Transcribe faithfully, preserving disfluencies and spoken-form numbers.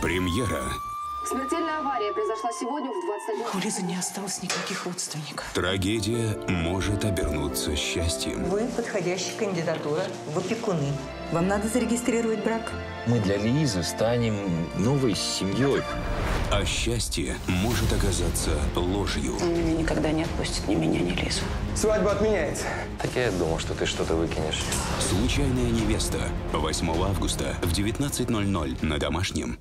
Премьера. Смертельная авария произошла сегодня в двадцать один. У Лизы не осталось никаких родственников. Трагедия может обернуться счастьем. Вы подходящая кандидатура в опекуны. Вам надо зарегистрировать брак. Мы для Лизы станем новой семьей. А счастье может оказаться ложью. Он меня никогда не отпустит, ни меня, ни Лизу. Свадьба отменяется. Так я думал, что ты что-то выкинешь. Случайная невеста. восьмого августа в девятнадцать ноль ноль на Домашнем.